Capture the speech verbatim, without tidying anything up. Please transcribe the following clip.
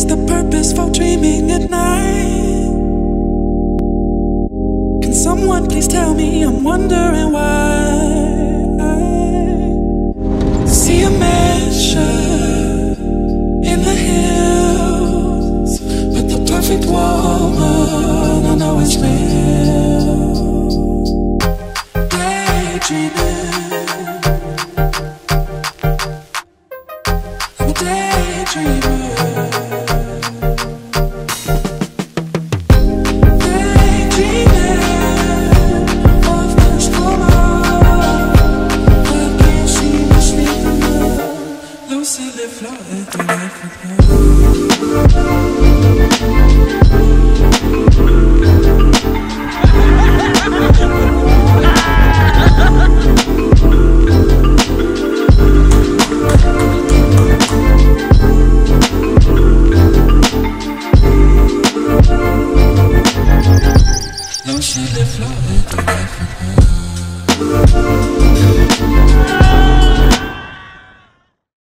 is the purpose for dreaming at night? Can someone please tell me? I'm wondering why. See a mansion in the hills with the perfect woman, I know it's real. Daydreaming, I'm a daydreamer. Floating through life with her. No, she live floating through life with her.